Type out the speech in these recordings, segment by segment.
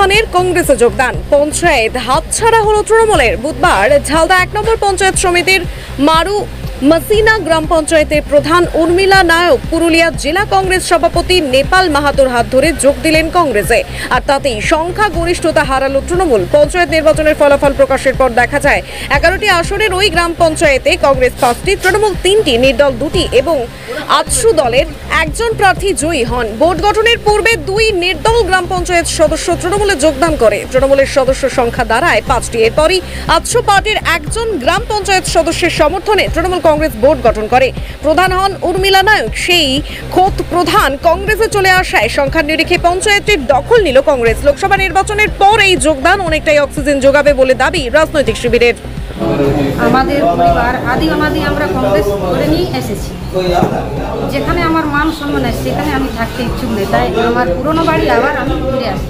প্রধানের কংগ্রেসে যোগদান। পঞ্চায়েত হাতছাড়া হলো তৃণমূলের। বুধবার ঝালদা 1 নম্বর পঞ্চায়েত সমিতির মারু মাসিনা গ্রাম পঞ্চায়েতের প্রধান উর্মিলা নায়ক পুরুলিয়া জেলা কংগ্রেস সভাপতি নেপাল মাহাতোর হাত ধরে যোগ দিলেন কংগ্রেসে, আর তাতেই সংখ্যা গরিষ্ঠতা হারালো তৃণমূল। পঞ্চায়েত নির্বাচনের ফলাফল প্রকাশের পর দেখা যায় 11টি আসনের ওই গ্রাম পঞ্চায়েতে কংগ্রেস 5টি, তৃণমূল 3টি, নির্দল 2টি এবং আতসু দলের একজন প্রার্থী জয়ী হন। বোর্ড গঠনের পূর্বে 2 নির্দল গ্রাম পঞ্চায়েত সদস্য তৃণমূলে যোগদান করে। তৃণমূলের সদস্য সংখ্যা দাঁড়ায় 5টি। এরপরই আতসু পার্টির একজন গ্রাম পঞ্চায়েত সদস্যের সমর্থনে তৃণমূল কংগ্রেস বোর্ড গঠন করে। প্রধান হন উর্মিলা নায়ক। সেই খোদ প্রধান কংগ্রেসে চলে আসায় সংখ্যার নিরিখে পঞ্চায়েতটির দখল নিল কংগ্রেস। লোকসভা নির্বাচনের পর এই যোগদান অনেকটাই অক্সিজেন যোগাবে বলে দাবি রাজনৈতিক শিবিরের। আমাদের পরিবার আদি আমরা কংগ্রেস করে নিয়ে এসেছি। যেখানে আমার মান সম্মান আছে সেখানে আমি থাকতে ইচ্ছুক নেই, তাই আমার পুরনো বাড়ি আবার আমি ফিরে আসি।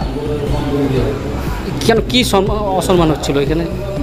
কেন, কি অসম্মান হচ্ছিল এখানে?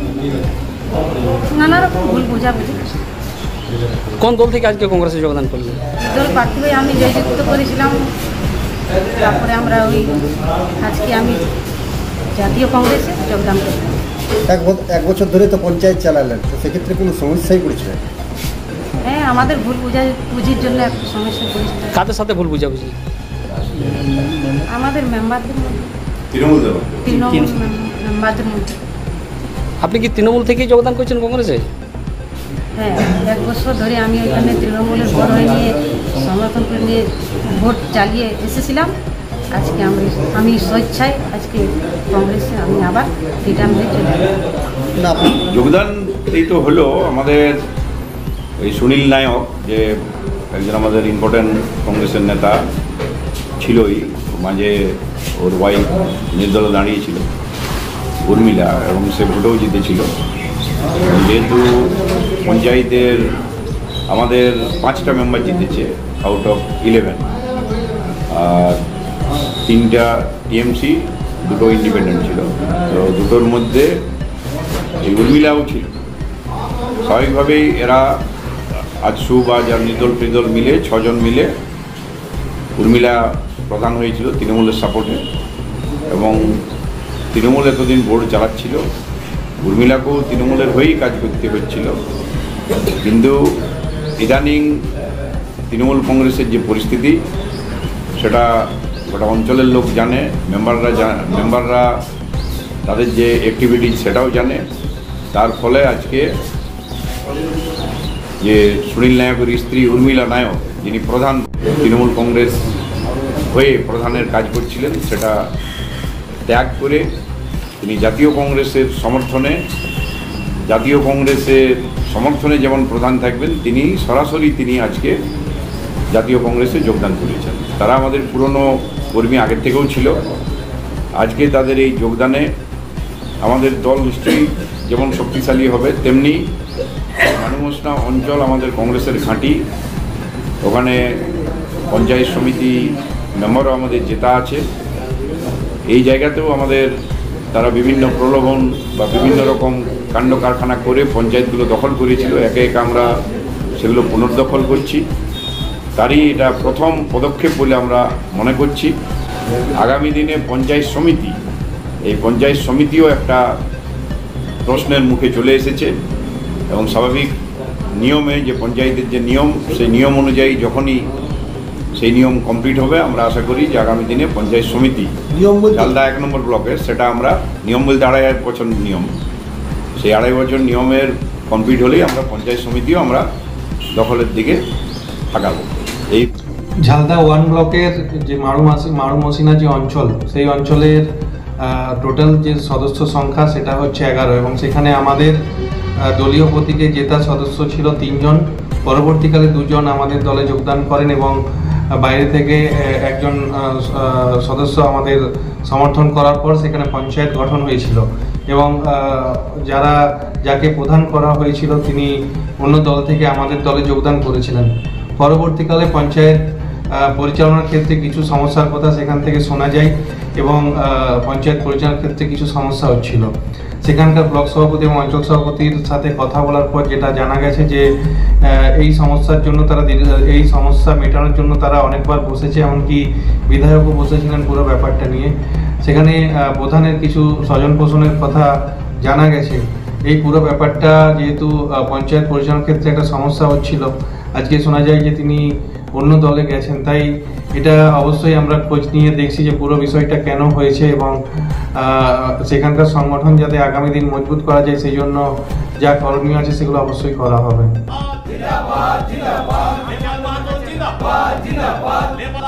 নানা রকম ভুল বোঝাবুঝি। কোন দল থেকে আজকে কংগ্রেসে যোগদান করলেন? দল প্রার্থী হয়ে আমি জয়যুক্ত করেছিলাম, তারপরে আমরা আজকে আমি জাতীয় কংগ্রেসে যোগদান করি। এক বছর ধরে তো পঞ্চায়েত চালালেন, তো সেক্ষেত্রে কোনো সমস্যাই পড়েছিলেন? হ্যাঁ, আমাদের ভুল বুঝির জন্য একটা সমস্যা পড়েছিল। কাদের সাথে ভুল বুঝাবুঝি? আমাদের মেম্বারদের মধ্যে, তৃণমূল মেম্বারদের মধ্যে। আপনি কি তৃণমূল থেকেই যোগদান করছেন কংগ্রেসে? হ্যাঁ, 1 বছর ধরে আমি ওইখানে তৃণমূলের ভোট হয়ে নিয়ে সমর্থন করে নিয়ে ভোট চালিয়ে এসেছিলাম। আজকে আমি স্বেচ্ছায় আজকে কংগ্রেসে আমি আবার রিটার্ন হয়ে চলে না। যোগদান এই তো হলো আমাদের এই সুনীল নায়ক, যে একজন আমাদের ইম্পর্ট্যান্ট কংগ্রেসের নেতা ছিলই, মাঝে ওর ওয়াইফ নির্দলে দাঁড়িয়েছিল উর্মিলা, এবং সে ভোটেও জিতেছিল। যেহেতু পঞ্চায়েতের আমাদের 5টা মেম্বার জিতেছে আউট অফ 11, আর 3টা টিএমসি, 2টো ইন্ডিপেন্ডেন্ট ছিল। তো 2টোর মধ্যে এই উর্মিলাও ছিল। স্বাভাবিকভাবেই এরা আজসু বা যার নির্দল ফিরদল মিলে 6 জন মিলে উর্মিলা প্রধান হয়েছিল তৃণমূলের সাপোর্টে, এবং তৃণমূল এতদিন বোর্ড চালাচ্ছিল। উর্মিলাকেও তৃণমূলের হয়েই কাজ করতে হচ্ছিল, কিন্তু ইদানিং তৃণমূল কংগ্রেসের যে পরিস্থিতি সেটা গোটা অঞ্চলের লোক জানে, মেম্বাররা তাদের যে অ্যাক্টিভিটিজ সেটাও জানে। তার ফলে আজকে যে সুনীল নায়কের স্ত্রী উর্মিলা নায়ক, যিনি প্রধান তৃণমূল কংগ্রেস হয়ে প্রধানের কাজ করছিলেন, সেটা ত্যাগ করে তিনি জাতীয় কংগ্রেসের সমর্থনে যেমন প্রধান থাকবেন, তিনি সরাসরি আজকে জাতীয় কংগ্রেসে যোগদান করেছেন। তারা আমাদের পুরনো কর্মী আগের থেকেও ছিল। আজকে তাদের এই যোগদানে আমাদের দল নিশ্চয়ই যেমন শক্তিশালী হবে, তেমনি মানুমসনা অঞ্চল আমাদের কংগ্রেসের ঘাঁটি। ওখানে পঞ্চায়েত সমিতি মেম্বারও আমাদের জেতা আছে। এই জায়গাতেও আমাদের তারা বিভিন্ন প্রলোভন বা বিভিন্ন রকম কাণ্ড কারখানা করে পঞ্চায়েতগুলো দখল করেছিল। একে একে আমরা সেগুলো পুনর্দখল করছি। তারই এটা প্রথম পদক্ষেপ বলে আমরা মনে করছি। আগামী দিনে এই পঞ্চায়েত সমিতিও একটা প্রশ্নের মুখে চলে এসেছে, এবং স্বাভাবিক নিয়মে যে পঞ্চায়েতের যে নিয়ম, সেই নিয়ম অনুযায়ী যখনই সেই নিয়ম কমপ্লিট হবে, আমরা আশা করি যে আগামী দিনে পঞ্চায়েত সমিতি ঝালদা 1 নম্বর ব্লকের, সেটা আমরা নিয়ম বলতে 2.5 বছর নিয়ম, সেই 2.5 বছর নিয়মের কমপ্লিট হলেই আমরা পঞ্চায়েত সমিতিও আমরা দখলের দিকে থাকাবো। এই ঝালদা 1 ব্লকের যে মারু মসিনা যে অঞ্চল, সেই অঞ্চলের টোটাল যে সদস্য সংখ্যা সেটা হচ্ছে 11, এবং সেখানে আমাদের দলীয় প্রতীকে জেতা সদস্য ছিল 3 জন। পরবর্তীকালে 2 জন আমাদের দলে যোগদান করেন, এবং বাইরে থেকে একজন সদস্য আমাদের সমর্থন করার পর সেখানে পঞ্চায়েত গঠন হয়েছিল, এবং যাকে প্রধান করা হয়েছিল তিনি অন্য দল থেকে আমাদের দলে যোগদান করেছিলেন। পরবর্তীকালে পঞ্চায়েত পরিচালনার ক্ষেত্রে কিছু সমস্যার কথা সেখান থেকে শোনা যায়, এবং পঞ্চায়েত পরিচালনার ক্ষেত্রে কিছু সমস্যা হচ্ছিল। সেখানকার ব্লক সভাপতি এবং অঞ্চল সভাপতির সাথে কথা বলার পর যেটা জানা গেছে যে এই সমস্যার জন্য এই সমস্যা মেটানোর জন্য তারা অনেকবার বসেছে, এমনকি বিধায়কও বসেছিলেন পুরো ব্যাপারটা নিয়ে। সেখানে প্রধানের কিছু স্বজন পোষণের কথা জানা গেছে। এই পুরো ব্যাপারটা যেহেতু পঞ্চায়েত পরিচালনার ক্ষেত্রে একটা সমস্যা হচ্ছিল, আজকে শোনা যায় যে তিনি অন্য দলে গেছেন, তাই এটা অবশ্যই আমরা খোঁজ নিয়ে দেখছি যে পুরো বিষয়টা কেন হয়েছে এবং সেখানকার সংগঠন যাতে আগামী দিন মজবুত করা যায় সেই জন্য যা করণীয় আছে সেগুলো অবশ্যই করা হবে।